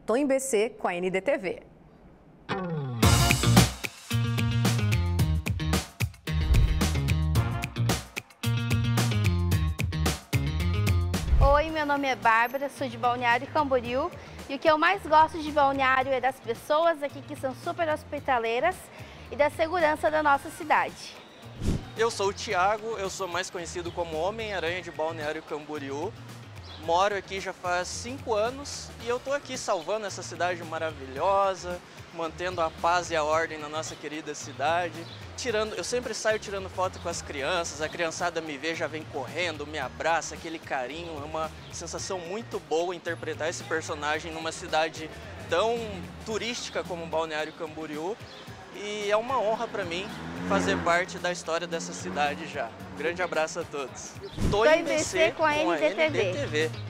Tô em BC com a NDTV. Oi, meu nome é Bárbara, sou de Balneário Camboriú e o que eu mais gosto de Balneário é das pessoas aqui que são super hospitaleiras e da segurança da nossa cidade. Eu sou o Thiago, eu sou mais conhecido como Homem-Aranha de Balneário Camboriú. Moro aqui já faz 5 anos e eu tô aqui salvando essa cidade maravilhosa, mantendo a paz e a ordem na nossa querida cidade. Eu sempre saio tirando foto com as crianças, a criançada me vê, já vem correndo, me abraça, aquele carinho. É uma sensação muito boa interpretar esse personagem numa cidade tão turística como Balneário Camboriú. E é uma honra para mim fazer parte da história dessa cidade já. Grande abraço a todos. Tô em BC com a NDTV.